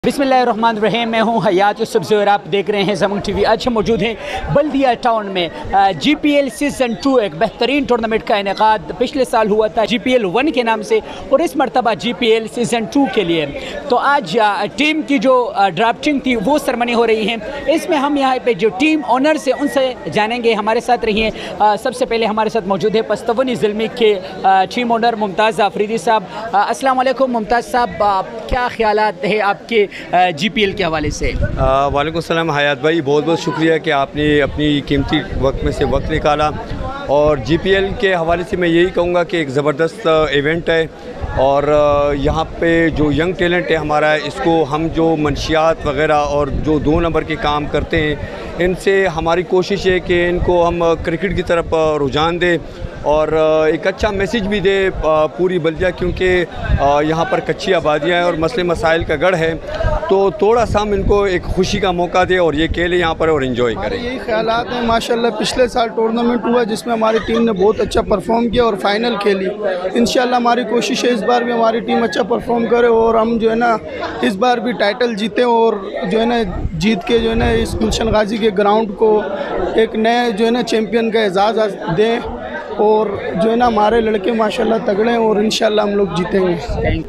बिस्मिल्लाहिर्रहमानिर्रहीम। मैं हूँ हयात यूसुफ ज़ोहर, आप देख रहे हैं ज़मन टीवी। आज हम मौजूद हैं बल्दिया टाउन में। GPL सीज़न 2 एक बेहतरीन टूर्नामेंट का इनेकाद पिछले साल हुआ था GPL 1 के नाम से, और इस मरतबा GPL सीज़न 2 के लिए। तो आज टीम की जो ड्राफ्टिंग थी वो सरमनी हो रही है। इसमें हम यहाँ पे जो टीम ओनर्स हैं उनसे जानेंगे। हमारे साथ रही हैं, सबसे पहले हमारे साथ मौजूद है पस्तवनी ज़िलमी के टीम ओनर मुमताज़ आफरीदी साहब। अस्सलाम वालेकुम मुमताज़ साहब, क्या ख्यालात है आपके GPL के हवाले से? वालेकुम सलाम हयात भाई, बहुत बहुत शुक्रिया कि आपने अपनी कीमती वक्त में से वक्त निकाला। और GPL के हवाले से मैं यही कहूँगा कि एक ज़बरदस्त इवेंट है, और यहाँ पे जो यंग टैलेंट है हमारा, इसको हम जो मंशियात वगैरह और जो 2 नंबर के काम करते हैं, इनसे हमारी कोशिश है कि इनको हम क्रिकेट की तरफ रुझान दें और एक अच्छा मैसेज भी दे पूरी बल्दिया, क्योंकि यहाँ पर कच्ची आबादियाँ हैं और मसले मसाइल का गढ़ है। तो थोड़ा सा हम इनको एक खुशी का मौका दें और ये खेलें यहाँ पर और एंजॉय करें। यही ख्यालात हैं। माशाल्लाह पिछले साल टूर्नामेंट हुआ जिसमें हमारी टीम ने बहुत अच्छा परफॉर्म किया और फाइनल खेली। इंशाल्लाह हमारी कोशिश है इस बार भी हमारी टीम अच्छा परफॉर्म करे और हम जो है ना इस बार भी टाइटल जीतें, और जो है ना जीत के जो है ना इस गुलशन गाजी के ग्राउंड को एक नए जो है ना चैम्पियन का एजाज़ दें, और जो है ना हमारे लड़के माशाल्लाह तगड़े हैं और इंशाल्लाह हम लोग जीतेंगे।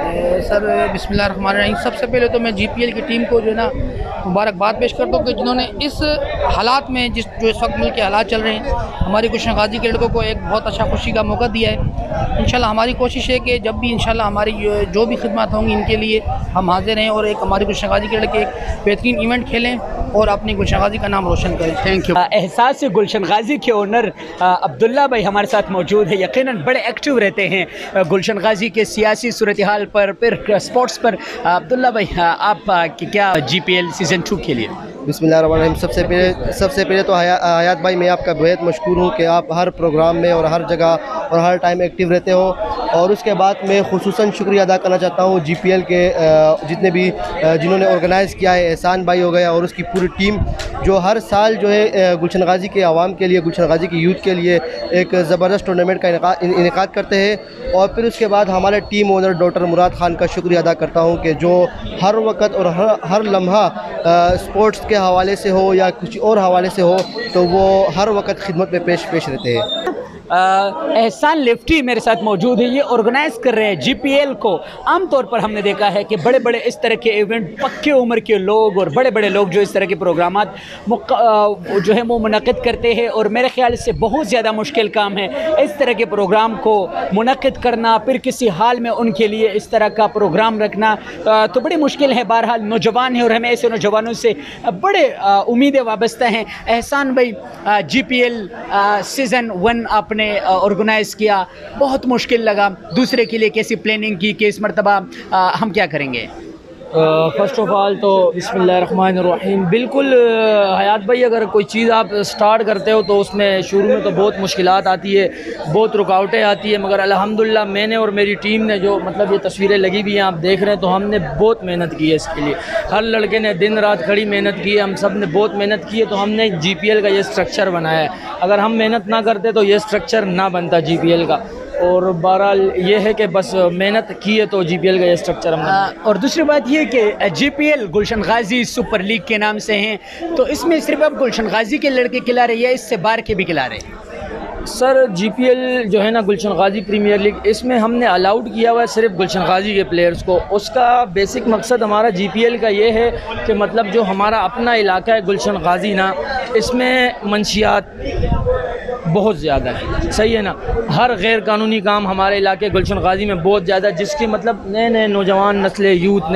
सर बिस्मिल्लाहिर्रहमानिर्रहीम। सबसे पहले तो मैं GPL की टीम को जो है ना मुबारकबाद पेश करता हूँ कि जिन्होंने इस हालात में जो इस वक्त मुल्क के हालात चल रहे हैं, हमारी गुलशन गाजी के लड़कों को एक बहुत अच्छा खुशी का मौका दिया है। इंशाल्लाह हमारी कोशिश है कि जब भी इंशाल्लाह हमारी जो भी खिदमत होंगी इनके लिए हम हाजिर हैं, और एक हमारी गुलशन गाजी के लड़के एक बेहतरीन इवेंट खेलें और अपनी गुलशन गाजी का नाम रोशन करें। Thank you. एहसास गुलशन गाजी के ओनर अब्दुल्ला भाई हमारे साथ मौजूद है। यकीनन बड़े एक्टिव रहते हैं गुलशन गाजी के सियासी सूरत हाल पर, फिर स्पोर्ट्स पर। अब्दुल्ला भाई, आप क्या GPL सीज़न 2 के लिए? बिस्मिल्लाहिर्रहमानिर्रहीम। सबसे पहले तो हयात भाई, मैं आपका बेहद मशकूर हूँ कि आप हर प्रोग्राम में और हर जगह और हर टाइम एक्टिव रहते हो। और उसके बाद मैं खुसूसन शुक्रिया अदा करना चाहता हूँ GPL के जितने भी जिन्होंने ऑर्गेनाइज़ किया है। एहसान भाई हो गया और उसकी पूरी टीम जो हर साल जो है गुलशन गाजी के आवाम के लिए, गुलशन गाजी की यूथ के लिए एक ज़बरदस्त टूर्नामेंट का इनेकाद करते हैं। और फिर उसके बाद हमारे team owner doctor Murad Khan का शुक्रिया अदा करता हूँ कि जो हर वक्त और हर लम्हा स्पोर्ट्स के हवाले से हो या कुछ और हवाले से हो, तो वो हर वक्त खिदमत में पेश रहते हैं। एहसान लिफ्टी मेरे साथ मौजूद है, ये ऑर्गेनाइज कर रहे हैं GPL को। आमतौर पर हमने देखा है कि बड़े बड़े इस तरह के इवेंट पक्के उम्र के लोग और बड़े बड़े लोग जो इस तरह के प्रोग्रामात जो है वो मुनक़िद करते हैं, और मेरे ख्याल से बहुत ज़्यादा मुश्किल काम है इस तरह के प्रोग्राम को मुनक़िद करना, फिर किसी हाल में उनके लिए इस तरह का प्रोग्राम रखना तो बड़ी मुश्किल है। बहरहाल नौजवान है और हमें ऐसे नौजवानों से बड़े उम्मीदें वाबस्ता हैं। एहसान भाई, GPL सीज़न 1 आपने ऑर्गेनाइज किया, बहुत मुश्किल लगा, दूसरे के लिए कैसी प्लानिंग की कि इस मरतबा हम क्या करेंगे? फ़र्स्ट ऑफ़ ऑल तो बिस्मिल्लाहिर्रहमानिर्रहीम। बिल्कुल हयात भाई, अगर कोई चीज़ आप स्टार्ट करते हो तो उसमें शुरू में तो बहुत मुश्किलात आती है, बहुत रुकावटें आती है, मगर अल्हम्दुलिल्लाह मैंने और मेरी टीम ने जो मतलब ये तस्वीरें लगी भी हैं आप देख रहे हैं, तो हमने बहुत मेहनत की है इसके लिए। हर लड़के ने दिन रात खड़ी मेहनत की है, हम सब ने बहुत मेहनत की है, तो हमने GPL का ये स्ट्रक्चर बनाया है। अगर हम मेहनत ना करते तो ये स्ट्रक्चर ना बनता GPL का। और बहरहाल ये है कि बस मेहनत की है तो GPL का ये स्ट्रक्चर हमने। और दूसरी बात ये कि GPL Gulshan Ghazi super league के नाम से हैं, तो इसमें सिर्फ अब गुलशन गाजी के लड़के खिला रहे हैं या इससे बाहर के भी खिला रहे हैं? सर GPL जो है ना गुलशन गाजी प्रीमियर लीग, इसमें हमने अलाउड किया हुआ है सिर्फ गुलशन गाजी के प्लेयर्स को। उसका बेसिक मकसद हमारा GPL का ये है कि मतलब जो हमारा अपना इलाका है गुलशन गाजी ना, इसमें मंशियात बहुत ज़्यादा है, सही है ना। हर गैर कानूनी काम हमारे इलाके गुलशन गाजी में बहुत ज़्यादा, जिसके मतलब नए नए नौजवान नस्लें, यूथ,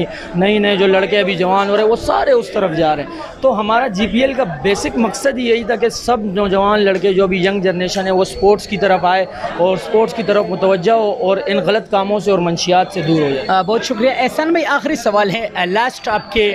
नए जो लड़के अभी जवान हो रहे हैं वो सारे उस तरफ जा रहे हैं। तो हमारा GPL का बेसिक मकसद ही यही था कि सब नौजवान लड़के जो अभी यंग जनरेशन है वो स्पोर्ट्स की तरफ आए और स्पोर्ट्स की तरफ मुतवज्जा हो और इन गलत कामों से और मंशियात से दूर हो जाए। बहुत शुक्रिया। एहसान भाई, आखिरी सवाल है। लास्ट आपके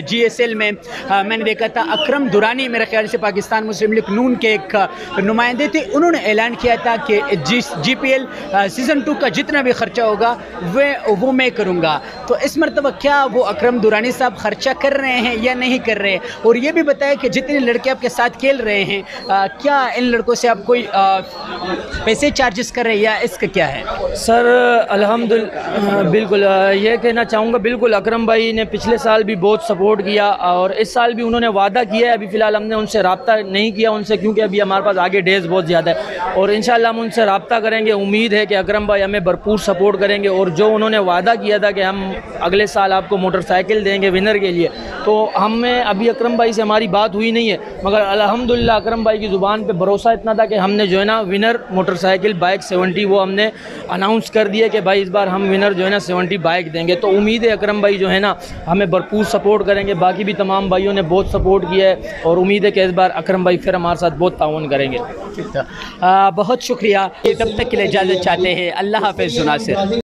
GSL में मैंने देखा था अकरम दुरानी, मेरे ख्याल से पाकिस्तान मुस्लिम लीग नून के एक नुमाइंदे थे, उन्होंने ऐलान किया था कि GPL सीज़न 2 का जितना भी खर्चा होगा वो मैं करूँगा। तो इस मरतबा क्या वो अकरम दुरानी साहब खर्चा कर रहे हैं या नहीं कर रहे हैं? और ये भी बताया कि जितने लड़के आपके साथ खेल रहे हैं, क्या इन लड़कों से आप कोई पैसे चार्जेस कर रहे हैं या इसका क्या है? सर अल्हम्दुलिल्लाह बिल्कुल ये कहना चाहूँगा, बिल्कुल अकरम भाई ने पिछले साल भी बहुत सपोर्ट किया और इस साल भी उन्होंने वादा किया है। अभी फ़िलहाल हमने उनसे रब्ता नहीं किया उनसे, क्योंकि अभी हमारे पास आगे डेज़ बहुत ज़्यादा है और इंशाल्लाह हम उनसे रब्ता करेंगे। उम्मीद है कि अकरम भाई हमें भरपूर सपोर्ट करेंगे और जो उन्होंने वादा किया था कि हम अगले साल आपको मोटरसाइकिल देंगे विनर के लिए, तो हमें अभी अकरम भाई से हमारी बात हुई नहीं है, मगर अल्हम्दुलिल्लाह अकरम भाई की ज़ुबान पे भरोसा इतना था कि हमने जो है ना विनर मोटरसाइकिल बाइक 70 वो हमने अनाउंस कर दिया कि भाई इस बार हम विनर जो है ना 70 बाइक देंगे। तो उम्मीद है अकरम भाई जो है ना हमें भरपूर सपोर्ट करेंगे। बाकी भी तमाम भाइयों ने बहुत सपोर्ट किया है और उम्मीद है कि इस बार अकरम भाई फिर हमारे साथ बहुत ताउन करेंगे। बहुत शुक्रिया। तब तक के लिए इजाज़त चाहते हैं। अल्लाह हाफ़िज़। नासिर।